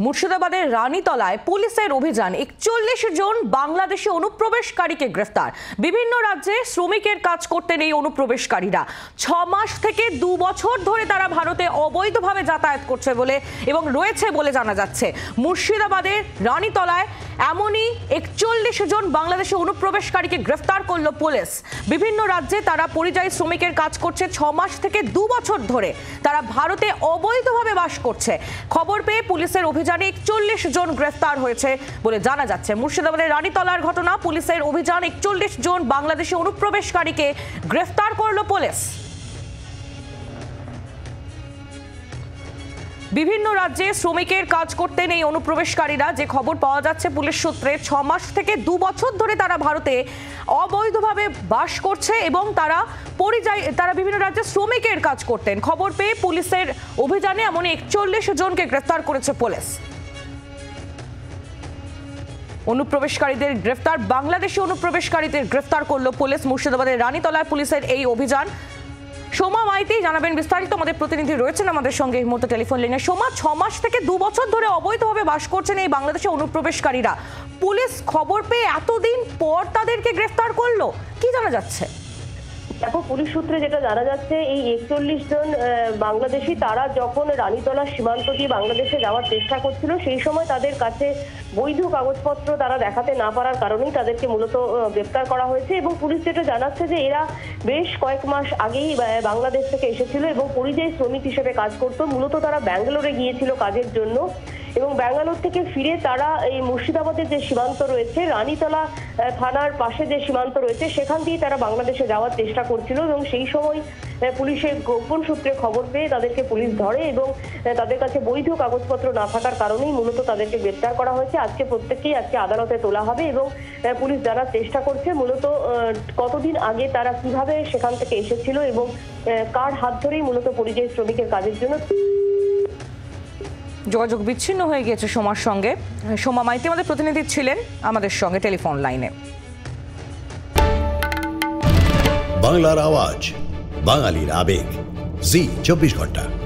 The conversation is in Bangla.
মুর্শিদাবাদের রানীতলায় পুলিশের অভিযান ৪১ জন বাংলাদেশি অনুপ্রবেশকারীকে গ্রেফতার। বিভিন্ন রাজ্যে শ্রমিকের কাজ করতেন এই অনুপ্রবেশকারীরা। ৬ মাস থেকে ২ বছর ধরে তারা ভারতে অবৈধভাবে যাতায়াত করছে বলে এবং রয়েছে বলে জানা যাচ্ছে। মুর্শিদাবাদের রানীতলায় এমনই ৪১ জন বাংলাদেশি অনুপ্রবেশকারীকে গ্রেফতার করল পুলিশ। বিভিন্ন রাজ্যে তারা পরিযায়ী শ্রমিকের কাজ করছে। ৬ মাস থেকে ২ বছর ধরে তারা ভারতে অবৈধভাবে বাস করছে। খবর পেয়ে পুলিশের অভিযানে ৪১ জন গ্রেফতার হয়েছে বলে জানা যাচ্ছে। মুর্শিদাবাদের রানীতলার ঘটনা, পুলিশের অভিযান ৪১ জন বাংলাদেশি অনুপ্রবেশকারীকে গ্রেফতার করল পুলিশ। বিভিন্ন রাজ্যে শ্রমিকের কাজ করতেন এই অনুপ্রবেশকারীরা, যে খবর পাওয়া যাচ্ছে পুলিশ সূত্রে। ৬ মাস থেকে ২ বছর ধরে তারা ভারতে অবৈধভাবে বাস করছে এবং তারা বিভিন্ন রাজ্যে শ্রমিকের কাজ করতেন। খবর পেয়ে পুলিশের অভিযানে এমনই ৪১ জনকে গ্রেফতার করেছে পুলিশ। অনুপ্রবেশকারীদের গ্রেফতার, বাংলাদেশি অনুপ্রবেশকারীদের গ্রেফতার করলো পুলিশ। মুর্শিদাবাদের রানীতলায় পুলিশের এই অভিযান। সোমা মাইতি জানাবেন বিস্তারিত। আমাদের প্রতিনিধি রয়েছেন আমাদের সঙ্গে এই মুহূর্তে টেলিফোন লাইনে। সোমা, ৬ মাস থেকে ২ বছর ধরে অবৈধভাবে বাস করছেন এই বাংলাদেশি অনুপ্রবেশকারীরা। পুলিশ খবর পেয়ে এতদিন পর তাদেরকে গ্রেফতার করলো, কি জানা যাচ্ছে? দেখো, পুলিশ সূত্রে যেটা জানা যাচ্ছে, এই ৪১ জন বাংলাদেশি তারা যখন রানীতলা সীমান্ত দিয়ে বাংলাদেশে যাওয়ার চেষ্টা করছিল, সেই সময় তাদের কাছে বৈধ কাগজপত্র তারা দেখাতে না পারার কারণেই তাদেরকে মূলত গ্রেপ্তার করা হয়েছে। এবং পুলিশ যেটা জানাচ্ছে যে এরা বেশ কয়েক মাস আগেই বাংলাদেশ থেকে এসেছিল এবং পরিযায়ী শ্রমিক হিসেবে কাজ করতো। মূলত তারা ব্যাঙ্গালোরে গিয়েছিল কাজের জন্য এবং ব্যাঙ্গালোর থেকে ফিরে তারা এই মুর্শিদাবাদের যে সীমান্ত রয়েছে, রানীতলা থানার পাশে যে সীমান্ত রয়েছে, সেখান দিয়ে তারা বাংলাদেশে যাওয়ার চেষ্টা করছিল। এবং সেই সময় পুলিশের গোপন সূত্রে খবর পেয়ে তাদেরকে পুলিশ ধরে এবং তাদের কাছে বৈধ কাগজপত্র না থাকার কারণেই মূলত তাদেরকে গ্রেপ্তার করা হয়েছে। আজকে প্রত্যেককেই আদালতে তোলা হবে এবং পুলিশ জানার চেষ্টা করছে মূলত কতদিন আগে তারা কিভাবে সেখান থেকে এসেছিল এবং কার হাত ধরেই মূলত পরিযায়ী শ্রমিকের কাজের জন্য। যোগাযোগ বিচ্ছিন্ন হয়ে গিয়েছে সোমার সঙ্গে। সোমা মাইতি আমাদের প্রতিনিধি ছিলেন আমাদের সঙ্গে টেলিফোন লাইনে। বাংলার আওয়াজ, বাঙালির আবেগ, জি ২৪ ঘন্টা।